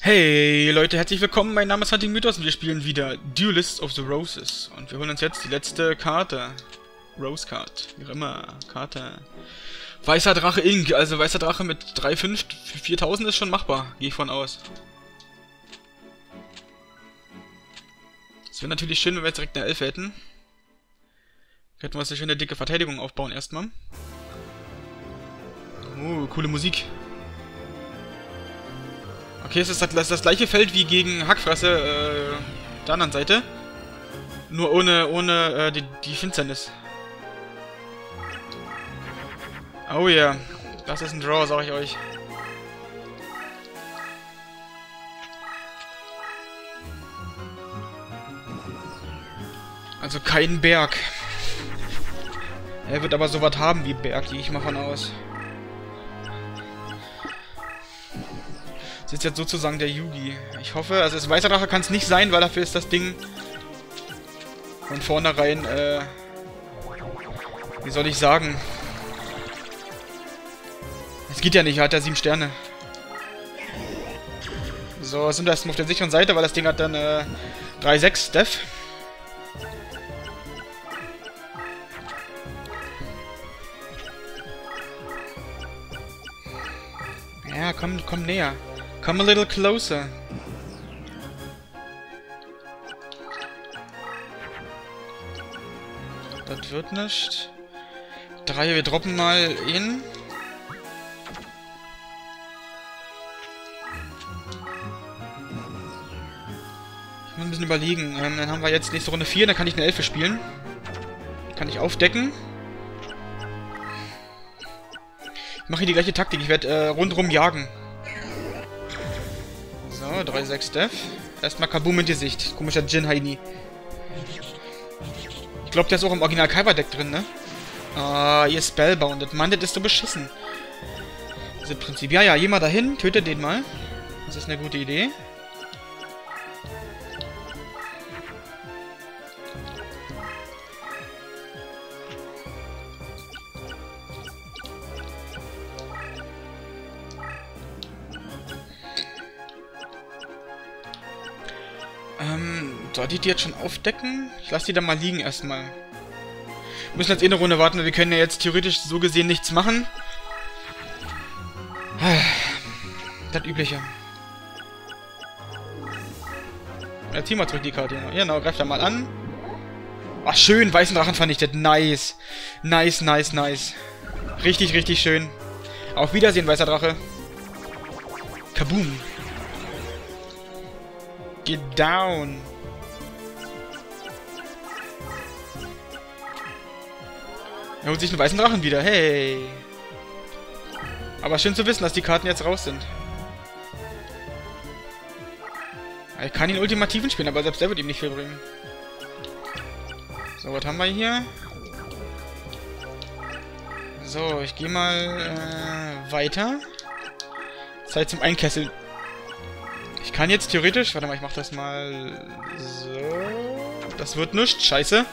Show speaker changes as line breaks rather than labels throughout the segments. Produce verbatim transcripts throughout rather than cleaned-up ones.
Hey Leute, herzlich willkommen, mein Name ist Hunting Mythos und wir spielen wieder Duelist of the Roses. Und wir holen uns jetzt die letzte Karte. Rose Card, wie auch immer, Karte. Weißer Drache Inc, also weißer Drache mit drei Komma fünf, viertausend ist schon machbar, gehe ich von aus. Es wäre natürlich schön, wenn wir jetzt direkt eine elf hätten. Könnten wir uns eine schöne dicke Verteidigung aufbauen erstmal. Oh, coole Musik. Okay, es ist das, das gleiche Feld wie gegen Hackfresse, äh, der anderen Seite. Nur ohne, ohne, äh, die, die Finsternis. Oh ja, yeah. Das ist ein Draw, sag ich euch. Also kein Berg. Er wird aber sowas haben wie Berg, gehe ich mal von aus. Das ist jetzt sozusagen der Yugi. Ich hoffe, also das weißer Drache kann es nicht sein, weil dafür ist das Ding von vornherein, äh, wie soll ich sagen? Es geht ja nicht, er hat ja sieben Sterne. So, sind wir erstmal auf der sicheren Seite, weil das Ding hat dann, äh, drei Komma sechs Def. Ja, komm, komm näher. Come a little closer. Das wird nicht. Drei, wir droppen mal in. Ich muss ein bisschen überlegen. Ähm, dann haben wir jetzt nächste Runde vier, dann kann ich eine Elfe spielen. Kann ich aufdecken. Ich mache hier die gleiche Taktik. Ich werde äh, rundherum jagen. So, drei Komma sechs Def. Erstmal Kaboom in Gesicht. Komischer Jin Heini. Ich glaube, der ist auch im Original Kaiba-Deck drin, ne? Ah, ihr Spellbounded. Mann, das ist so beschissen. Dieses Prinzip. Ja, ja, geh mal dahin. Töte den mal. Das ist eine gute Idee. Ähm, soll ich die jetzt schon aufdecken? Ich lasse die dann mal liegen erstmal. Wir müssen jetzt eh eine Runde warten, weil wir können ja jetzt theoretisch so gesehen nichts machen. Das Übliche. Ja, zieh mal zurück die Karte. Genau, greift da mal an. Ach, schön, weißen Drachen vernichtet. Nice. Nice, nice, nice. Richtig, richtig schön. Auf Wiedersehen, weißer Drache. Kaboom. Get down. Er holt sich einen weißen Drachen wieder. Hey. Aber schön zu wissen, dass die Karten jetzt raus sind. Ich kann ihn Ultimativen spielen, aber selbst der wird ihm nicht viel bringen. So, was haben wir hier? So, ich gehe mal äh, weiter. Zeit zum Einkesseln. Ich kann jetzt theoretisch... Warte mal, ich mach das mal... So... Das wird nichts. Scheiße.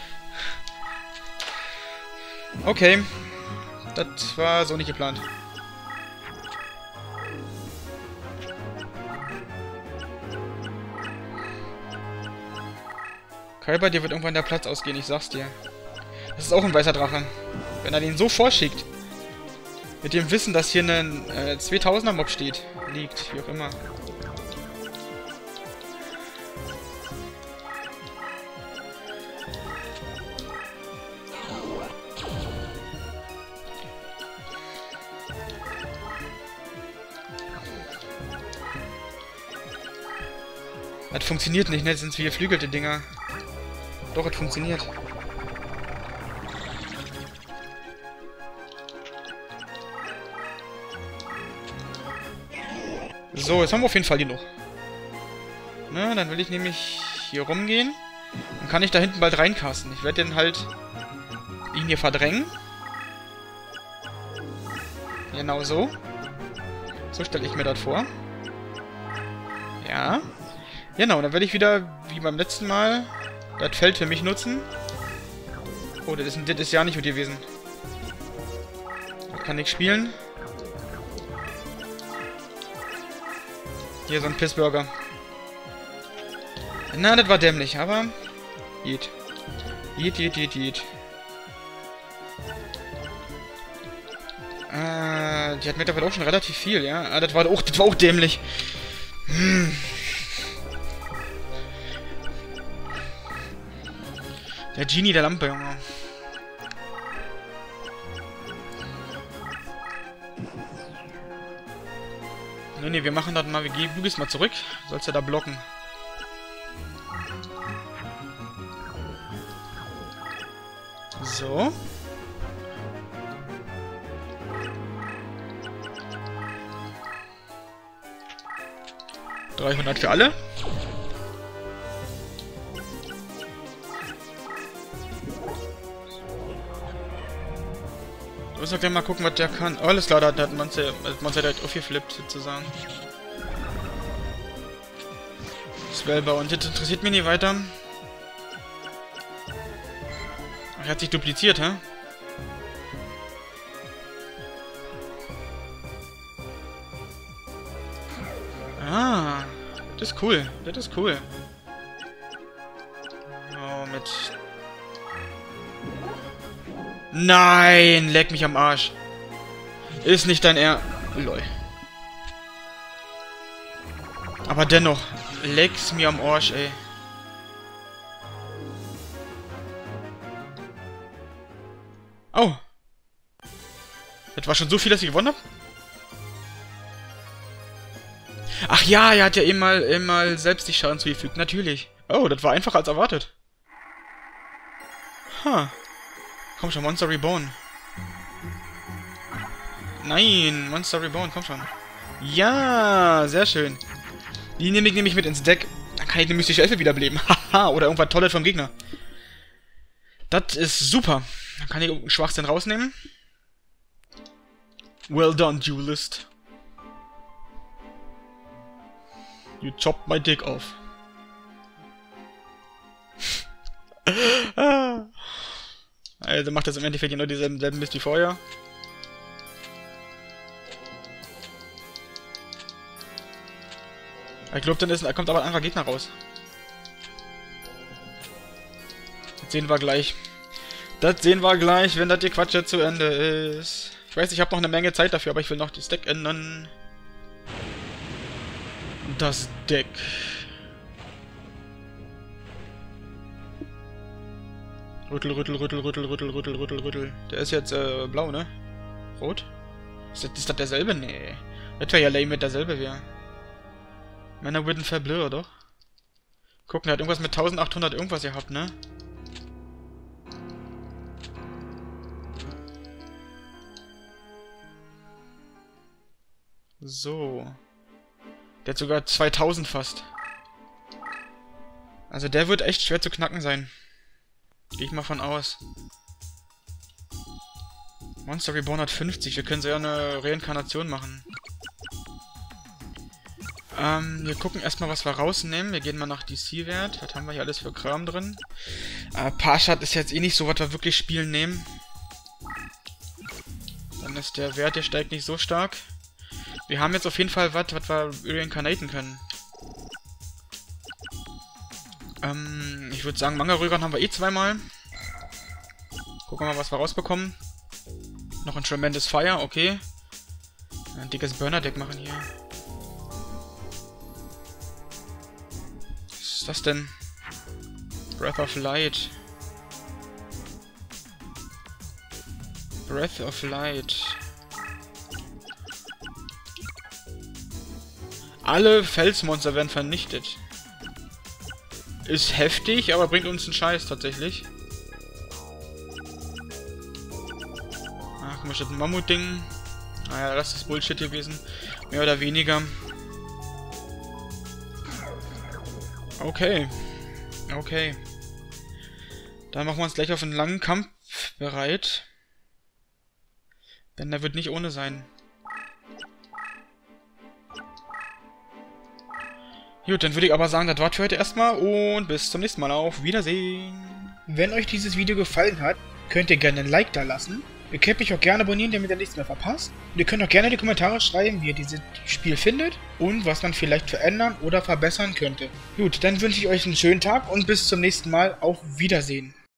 Okay. Das war so nicht geplant. Kai, bei dir wird irgendwann der Platz ausgehen, ich sag's dir. Das ist auch ein weißer Drache. Wenn er den so vorschickt. Mit dem Wissen, dass hier ein äh, zweitausender Mob steht. Liegt, wie auch immer. Das funktioniert nicht, ne? Das sind vier geflügelte Dinger. Doch, es funktioniert. So, jetzt haben wir auf jeden Fall genug. Na, dann will ich nämlich hier rumgehen. Dann kann ich da hinten bald reincasten. Ich werde den halt ihn hier verdrängen. Genau so. So stelle ich mir das vor. Ja. Genau, dann werde ich wieder, wie beim letzten Mal, das Feld für mich nutzen. Oh, das ist, das ist ja nicht mit gewesen. Das kann ich spielen. Hier, so ein Pissburger. Na, das war dämlich, aber... Jeet. Jeet, jeet, jeet, jeet. Äh, die hat mittlerweile auch schon relativ viel, ja? Ah, das war auch, das war auch dämlich. Hm. Der Genie der Lampe, Junge. Ne, ne, wir machen das mal. Wir gehen, du gehst mal zurück. Sollst ja da blocken. So. dreihundert für alle. Du musst doch gleich mal gucken, was der kann. Oh, alles klar, da hat Monster, Monster direkt aufgeflippt, sozusagen. Spellbow. Und das interessiert mich nicht weiter. Ach, er hat sich dupliziert, hä? Ah, das ist cool. Das ist cool. Oh, mit... Nein, leck mich am Arsch. Ist nicht dein Er... Lol. Aber dennoch, leck's mir am Arsch, ey. Oh. Das war schon so viel, dass ich gewonnen habe? Ach ja, er hat ja eben mal, eben mal selbst die Schaden zugefügt. Natürlich. Oh, das war einfacher als erwartet. Ha. Huh. Komm schon, Monster Reborn. Nein, Monster Reborn, komm schon. Ja, sehr schön. Die nehme ich nämlich mit ins Deck. Dann kann ich die mystische Elfe wiederbeleben. Haha, oder irgendwas Tolles vom Gegner. Das ist super. Dann kann ich irgendeinen Schwachsinn rausnehmen. Well done, Duelist. You chopped my dick off. ah. Also macht das im Endeffekt genau dieselben selben Mist wie vorher. Ich glaube, dann ist, kommt aber ein anderer Gegner raus. Das sehen wir gleich. Das sehen wir gleich, wenn das die Quatsch jetzt zu Ende ist. Ich weiß, ich habe noch eine Menge Zeit dafür, aber ich will noch das Deck ändern. Das Deck. Rüttel, rüttel, rüttel, rüttel, rüttel, rüttel, rüttel, rüttel. Der ist jetzt äh, blau, ne? Rot? Ist das, ist das derselbe? Nee. Das wäre ja lame, wenn derselbe wäre. Männer würden verblur, doch? Gucken, der hat irgendwas mit eintausendachthundert irgendwas gehabt, ne? So. Der hat sogar zweitausend fast. Also der wird echt schwer zu knacken sein. Gehe ich mal von aus. Monster Reborn hat fünfzig. Wir können so ja eine Reinkarnation machen. Ähm, wir gucken erstmal, was wir rausnehmen. Wir gehen mal nach D C-Wert. Was haben wir hier alles für Kram drin? Äh, Parshat ist jetzt eh nicht so, was wir wirklich spielen nehmen. Dann ist der Wert, der steigt nicht so stark. Wir haben jetzt auf jeden Fall was, was wir reinkarnaten können. Ähm, ich würde sagen, Manga-Röhrern haben wir eh zweimal. Gucken wir mal, was wir rausbekommen. Noch ein Tremendous Fire, okay. Ein dickes Burner-Deck machen hier. Was ist das denn? Breath of Light. Breath of Light. Alle Felsmonster werden vernichtet. Ist heftig, aber bringt uns einen Scheiß tatsächlich. Ach, guck mal, steht ein Mammut-Ding. Naja, das ist Bullshit gewesen. Mehr oder weniger. Okay. Okay. Dann machen wir uns gleich auf einen langen Kampf bereit. Denn der wird nicht ohne sein. Gut, dann würde ich aber sagen, das war's für heute erstmal und bis zum nächsten Mal. Auf Wiedersehen.
Wenn euch dieses Video gefallen hat, könnt ihr gerne ein Like da lassen. Ihr könnt mich auch gerne abonnieren, damit ihr nichts mehr verpasst. Und ihr könnt auch gerne in die Kommentare schreiben, wie ihr dieses Spiel findet und was man vielleicht verändern oder verbessern könnte. Gut, dann wünsche ich euch einen schönen Tag und bis zum nächsten Mal. Auf Wiedersehen.